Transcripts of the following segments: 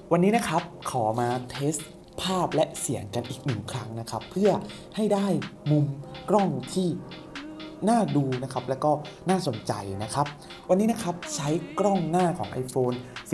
วันนี้นะครับขอมาเทสภาพและเสียงกันอีกหนึ่งครั้งนะครับเพื่อให้ได้มุมกล้องที่น่าดูนะครับและก็น่าสนใจนะครับวันนี้นะครับใช้กล้องหน้าของ iPhone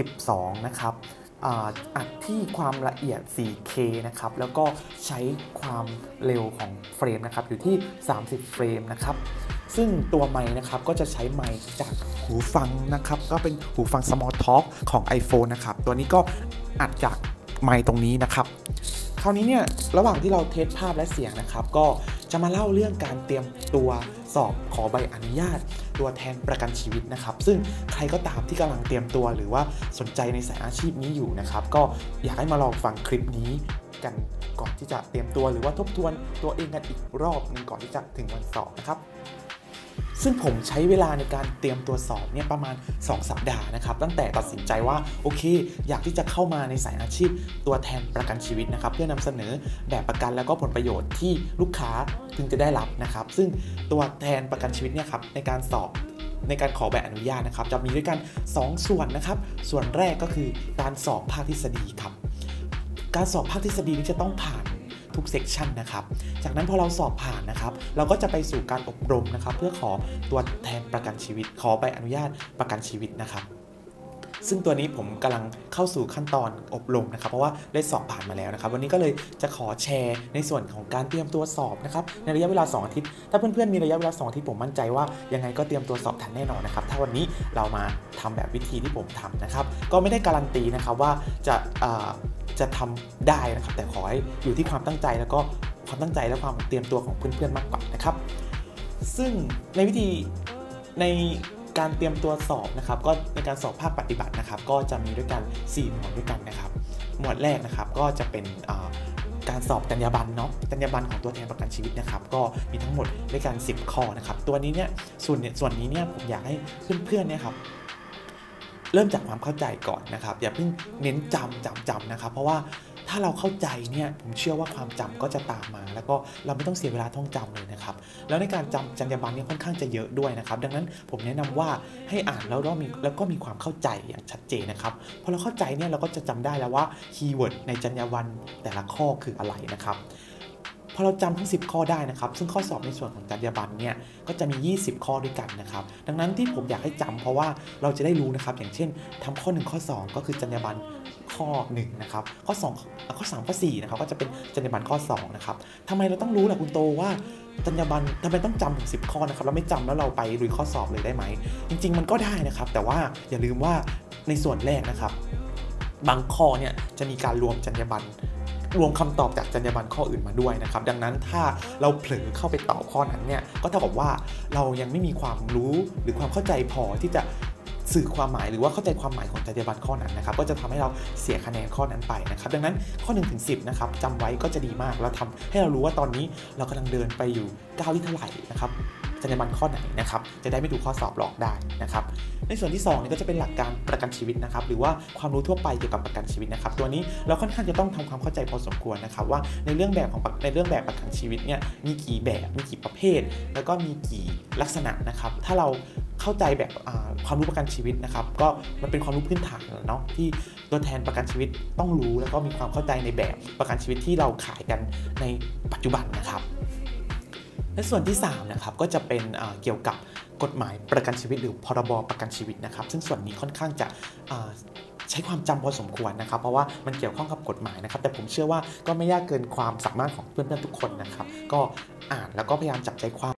12 นะครับอัดที่ความละเอียด 4K นะครับแล้วก็ใช้ความเร็วของเฟรมนะครับอยู่ที่30เฟรมนะครับซึ่งตัวไมค์นะครับก็จะใช้ไมค์จากหูฟังนะครับก็เป็นหูฟัง Small Talk ของ iPhone นะครับตัวนี้ก็อัดจากไมค์ตรงนี้นะครับคราวนี้เนี่ยระหว่างที่เราเทสภาพและเสียงนะครับก็จะมาเล่าเรื่องการเตรียมตัวสอบขอใบอนุญาตตัวแทนประกันชีวิตนะครับซึ่งใครก็ตามที่กำลังเตรียมตัวหรือว่าสนใจในสายอาชีพนี้อยู่นะครับก็อยากให้มาลองฟังคลิปนี้กันก่อนที่จะเตรียมตัวหรือว่าทบทวนตัวเองกันอีกรอบนึงก่อนที่จะถึงวันสอบนะครับซึ่งผมใช้เวลาในการเตรียมตัวสอบเนี่ยประมาณ2สัปดาห์นะครับตั้งแต่ตัดสินใจว่าโอเคอยากที่จะเข้ามาในสายอาชีพตัวแทนประกันชีวิตนะครับเพื่อนำเสนอแบบประกันแล้วก็ผลประโยชน์ที่ลูกค้าพึงจะได้รับนะครับซึ่งตัวแทนประกันชีวิตเนี่ยครับในการสอบในการขอใบอนุญาตนะครับจะมีด้วยกัน2ส่วนนะครับส่วนแรกก็คือการสอบภาคทฤษฎีครับการสอบภาคทฤษฎีนี้จะต้องผ่านทุกเซกชันนะครับจากนั้นพอเราสอบผ่านนะครับเราก็จะไปสู่การอบรมนะครับเพื่อขอตัวแทนประกันชีวิตขอใบอนุญาตประกันชีวิตนะครับซึ่งตัวนี้ผมกำลังเข้าสู่ขั้นตอนอบรมนะครับเพราะว่าได้สอบผ่านมาแล้วนะครับวันนี้ก็เลยจะขอแชร์ในส่วนของการเตรียมตัวสอบนะครับในระยะเวลา2อาทิตย์ถ้าเพื่อนๆมีระยะเวลา2อาทิตย์ผมมั่นใจว่ายังไงก็เตรียมตัวสอบทันแน่นอนนะครับถ้าวันนี้เรามาทำแบบวิธีที่ผมทำนะครับก็ไม่ได้การันตีนะครับว่าจะทำได้นะครับแต่ขอให้อยู่ที่ความตั้งใจแล้วก็ความตั้งใจและความเตรียมตัวของเพื่อนๆมากกว่านะครับซึ่งในวิธีในการเตรียมตัวสอบนะครับก็ในการสอบภาคปฏิบัตินะครับก็จะมีด้วยกัน4หมวดด้วยกันนะครับหมวดแรกนะครับก็จะเป็นการสอบจรรยาบรรณเนาะจรรยาบรรณของตัวแทนประกันชีวิตนะครับก็มีทั้งหมดด้วยกัน10ข้อนะครับตัวนี้เนี่ยส่วนนี้เนี่ยผมอยากให้เพื่อนๆเนี่ยครับเริ่มจากความเข้าใจก่อนนะครับอย่าเพิ่งเน้นจำนะครับเพราะว่าถ้าเราเข้าใจเนี่ยผมเชื่อว่าความจำก็จะตามมาแล้วก็เราไม่ต้องเสียเวลาท่องจำเลยนะครับแล้วในการจำจรรยาบรรณเนี่ยค่อนข้างจะเยอะด้วยนะครับดังนั้นผมแนะนำว่าให้อ่านแล้วก็มีความเข้าใจอย่างชัดเจนนะครับพอเราเข้าใจเนี่ยเราก็จะจำได้แล้วว่าคีย์เวิร์ดในจรรยาบรรณแต่ละข้อคืออะไรนะครับพอเราจำทั้ง10ข้อได้นะครับซึ่งข้อสอบในส่วนของจรรยาบรรณเนี่ยก็จะมี20ข้อด้วยกันนะครับดังนั้นที่ผมอยากให้จำเพราะว่าเราจะได้รู้นะครับอย่างเช่นทำข้อ1ข้อ2ก็คือจรรยาบรรณข้อ1นะครับข้อ2ข้อ3ข้อ4นะครับก็จะเป็นจรรยาบรรณข้อ2นะครับทำไมเราต้องรู้ล่ะคุณโตว่าจรรยาบรรณทำไมต้องจำถึง10ข้อนะครับเราไม่จำแล้วเราไปลุยข้อสอบเลยได้ไหมจริงๆมันก็ได้นะครับแต่ว่าอย่าลืมว่าในส่วนแรกนะครับบางข้อเนี่ยจะมีการรวมจรรยาบรรณรวมคำตอบจากจรรยาบรรณข้ออื่นมาด้วยนะครับดังนั้นถ้าเราเผลอเข้าไปตอบข้อนั้นเนี่ยก็เท่ากับว่าเรายังไม่มีความรู้หรือความเข้าใจพอที่จะสื่อความหมายหรือว่าเข้าใจความหมายของจรรยาบรรณข้อนั้นนะครับก็จะทำให้เราเสียคะแนนข้อนั้นไปนะครับดังนั้นข้อ1ถึง10นะครับจำไว้ก็จะดีมากแล้วทำให้เรารู้ว่าตอนนี้เรากำลังเดินไปอยู่ก้าวที่เท่าไหร่นะครับจรรยาบรรณข้อไหนนะครับจะได้ไม่ถูกข้อสอบหลอกได้นะครับในส่วนที่2นี่ก็จะเป็นหลักการประกันชีวิตนะครับหรือว่าความรู้ทั่วไปเกี่ยวกับประกันชีวิตนะครับตัวนี้เราค่อนข้างจะต้องทำความเข้าใจพอสมควรนะครับว่าในเรื่องแบบประกันชีวิตเนี่ยมีกี่แบบมีกี่ประเภทแล้วก็มีกี่ลักษณะนะครับถ้าเราเข้าใจแบบความรู้ประกันชีวิตนะครับก็มันเป็นความรู้พื้นฐานเนาะที่ตัวแทนประกันชีวิตต้องรู้แล้วก็มีความเข้าใจในแบบประกันชีวิตที่เราขายกันในปัจจุบันนะครับและส่วนที่3นะครับก็จะเป็นเกี่ยวกับกฎหมายประกันชีวิตหรือพรบประกันชีวิตนะครับซึ่งส่วนนี้ค่อนข้างจะใช้ความจำพอสมควรนะครับเพราะว่ามันเกี่ยวข้องกับกฎหมายนะครับแต่ผมเชื่อว่าก็ไม่ยากเกินความสามารถของเพื่อนๆทุกคนนะครับก็อ่านแล้วก็พยายามจับใจความ